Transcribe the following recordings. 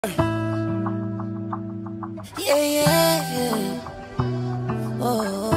Yeah. Oh.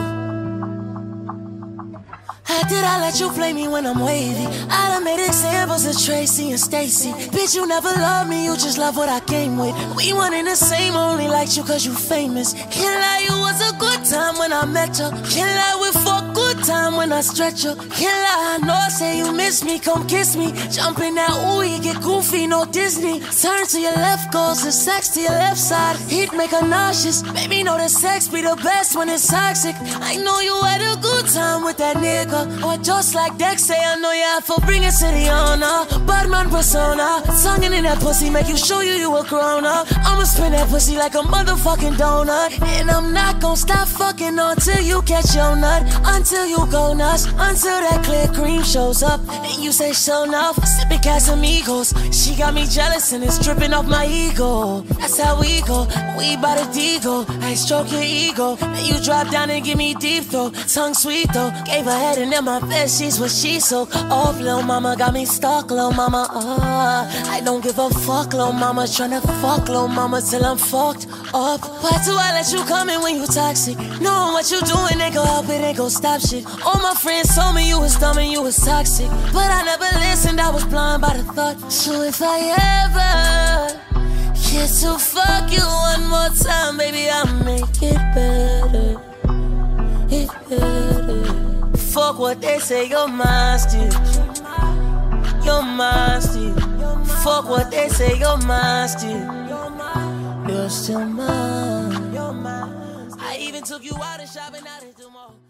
How did I let you play me when I'm wavy? I done made examples of Tracy and Stacy. Bitch, you never loved me, you just love what I came with. We one in the same, only liked you cause you famous. Can't lie, it was a good time when I met you. Can't lie, we for a good time when I stretch you. Can't lie, I know I say you miss me, come kiss me. Jump in that ooh, you get goofy, no Disney. Turn to your left, goes the sex to your left side. Heat make her nauseous, baby know that sex be the best when it's toxic. I know you had a good time with that nigga. Or just like Dex say, I know you have for bring it to the honor. Badman persona, tonguing in that pussy make you show you a grown up. I'ma spin that pussy like a motherfucking donut. And I'm not gon' stop fucking until you catch your nut. Until you go nuts, until that clear cream shows up. And you say show enough, sipping Casamigos. She got me jealous and it's dripping off my ego. That's how we go, we bout to Digo. I stroke your ego, then you drop down and give me deep throat. Tongue sweet though, gave her head and in my bed, she's what she so off. Lil' mama got me stuck, lil' mama. I don't give a fuck, lil' mama. Tryna fuck, lil' mama, till I'm fucked up. Why do I let you come in when you toxic? Knowing what you doing ain't gon' help it, ain't gon' stop shit. All my friends told me you was dumb and you was toxic, but I never listened, I was blind by the thought. So if I ever get to fuck you one more time, baby, I'll make it better. It better. Fuck what they say, you're mine still. You're mine still. Fuck what they say, you're mine still. You're still mine. I even took you out and shopping out at the mall.